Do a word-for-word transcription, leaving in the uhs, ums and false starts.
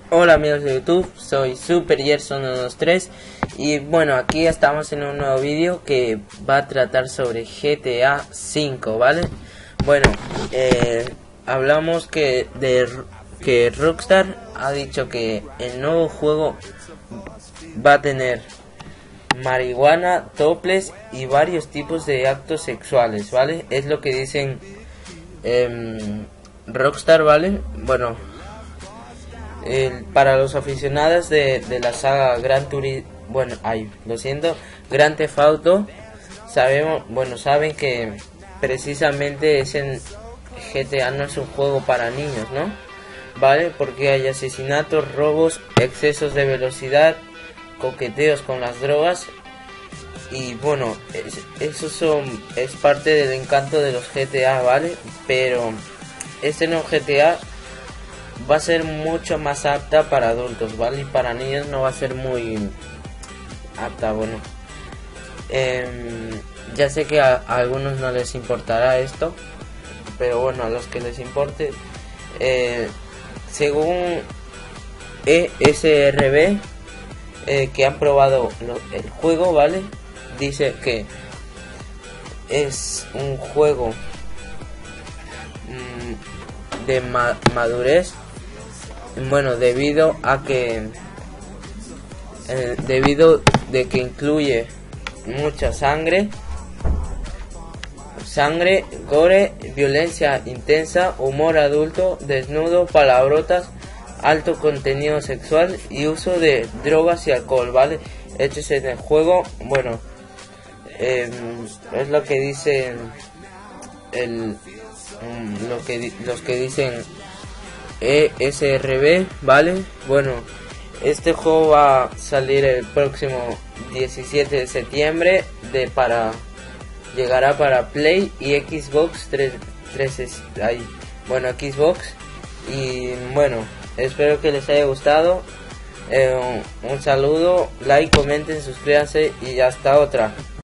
Hola amigos de YouTube, soy Super Gerson uno dos tres y bueno, aquí estamos en un nuevo vídeo que va a tratar sobre G T A cinco, ¿vale? Bueno, eh, hablamos que de que Rockstar ha dicho que el nuevo juego va a tener marihuana, toples y varios tipos de actos sexuales, ¿vale? Es lo que dicen eh, Rockstar, ¿vale? Bueno, El, para los aficionados de, de la saga Gran Turismo, bueno, ay, lo siento, Grand Theft Auto, sabemos, bueno, saben que precisamente ese G T A no es un juego para niños, ¿no? Vale, porque hay asesinatos, robos, excesos de velocidad, coqueteos con las drogas y bueno, es, eso son, es parte del encanto de los G T A, ¿vale? Pero este nuevo G T A va a ser mucho más apta para adultos, ¿vale? Y para niños no va a ser muy apta, bueno. Eh, ya sé que a, a algunos no les importará esto, pero bueno, a los que les importe, eh, según E S R B, eh, que han probado lo, el juego, ¿vale? Dice que es un juego mmm, de ma madurez. Bueno, debido a que eh, debido de que incluye mucha sangre, sangre, gore, violencia intensa, humor adulto, desnudo, palabrotas, alto contenido sexual y uso de drogas y alcohol, ¿vale? Hechos en el juego, bueno, eh, es lo que dicen el, lo que los que dicen E S R B, ¿vale? Bueno, este juego va a salir el próximo diecisiete de septiembre de para llegará para Play y Xbox tres, tres ahí, bueno, Xbox. Y bueno, espero que les haya gustado. Eh, un, un saludo, like, comenten, suscríbanse y hasta otra.